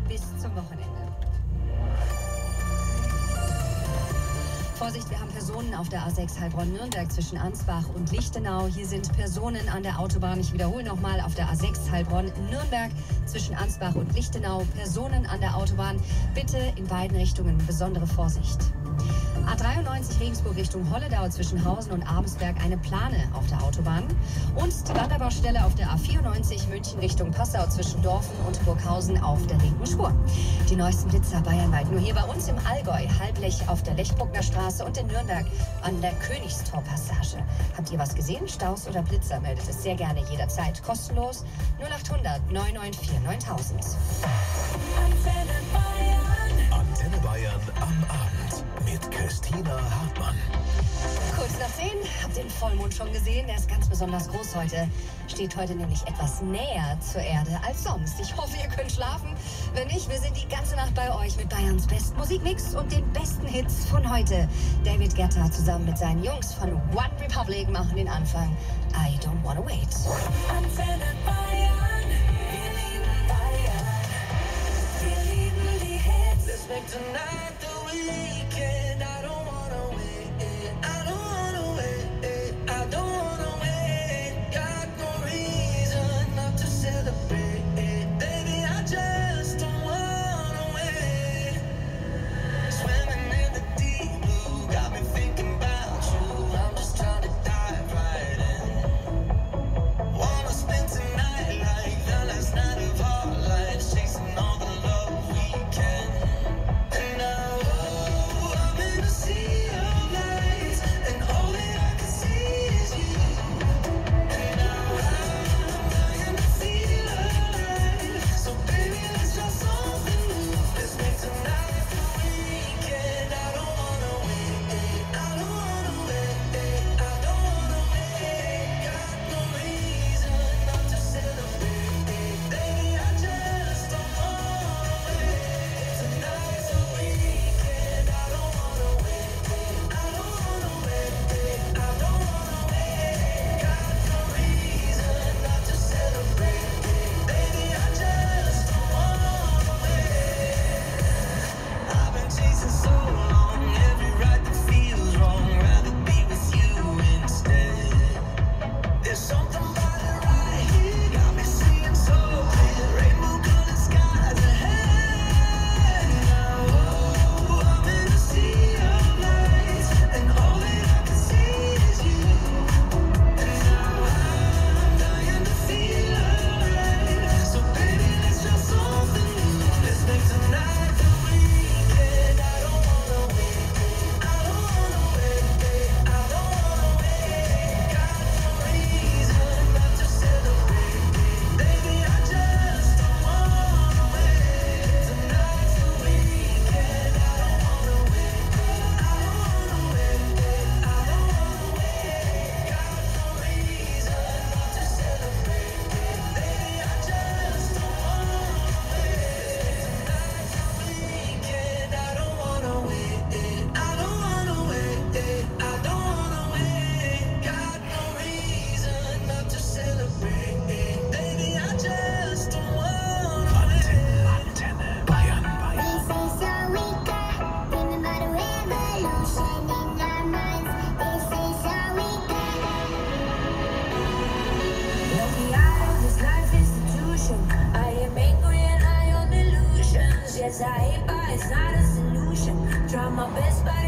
bis zum Wochenende. Vorsicht, wir haben Personen auf der A6 Heilbronn-Nürnberg zwischen Ansbach und Lichtenau. Hier sind Personen an der Autobahn. Ich wiederhole nochmal, auf der A6 Heilbronn-Nürnberg zwischen Ansbach und Lichtenau. Personen an der Autobahn. Bitte in beiden Richtungen besondere Vorsicht. A93 Regensburg Richtung Holledau zwischen Hausen und Abensberg eine Plane auf der Autobahn. Und die Wanderbaustelle auf der A94 München Richtung Passau zwischen Dorfen und Burghausen auf der linken Spur. Die neuesten Blitzer bayernweit nur hier bei uns im Allgäu. Halblech auf der Lechbruckner Straße und in Nürnberg an der Königstorpassage. Habt ihr was gesehen? Staus oder Blitzer? Meldet es sehr gerne jederzeit. Kostenlos 0800 994 9000. Antenne Bayern am Abend mit Christina Hartmann. Kurz nach 10, habt den Vollmond schon gesehen? Der ist ganz besonders groß heute. Steht heute nämlich etwas näher zur Erde als sonst. Ich hoffe, ihr könnt schlafen. Wenn nicht, wir sind die ganze Nacht bei euch mit Bayerns besten Musikmix und den besten Hits von heute. David Guetta zusammen mit seinen Jungs von One Republic machen den Anfang. I Don't Wanna Wait. Antenne Bayern, wir lieben Bayern. Wir lieben die Hits. Let's make tonight the weekend. I don't wanna wait. I don't wanna wait. I don't wanna wait. Got no reason not to celebrate. Baby, I just don't wanna wait. Swimming in the deep blue, got me thinking about you. I'm just trying to dive right in. Wanna spend tonight like the last night of our lives, chasing all the love we can. And now I'm in a sea of lights, and all that I can see is you. And now I'm dying to feel alive. So baby, let's try something new. Let's make tonight the weekend. I don't wanna wait. I don't wanna wait. I don't wanna wait. Got no reason not to celebrate. Baby, I just don't wanna wait. Tonight's the weekend. I don't wanna wait. I don't wanna wait. I don't wanna wait. Got no reason not to celebrate. Baby, I just don't wanna wait. I've been chasing so long, every ride that feels wrong. Rather be with you instead. There's something about it right here, got me seeing so clear. Rainbow-colored skies ahead. Now I'm in a sea of lights, and all that I can see is you. And now I'm dying to feel alive. So baby, let's try something new. Let's make tonight the weekend. I don't wanna wait. I don't wanna wait. I don't wanna wait. Got no reason not to celebrate. Baby, I just don't wanna wait. Tonight's the weekend. I don't wanna wait. I don't wanna wait. I don't wanna wait. Got no reason not to celebrate. Baby, I just don't wanna wait. Tonight's the weekend. I don't wanna wait. I don't wanna wait. I don't wanna wait. Got no reason not to celebrate. Baby, I just don't wanna wait. Antenne Bayern. This is our weekend, dreaming about a revolution in our minds. This is our weekend. Let me out of this life institution. I am angry and high on illusions. Yes, I hate, but it's not a solution. Try my best, but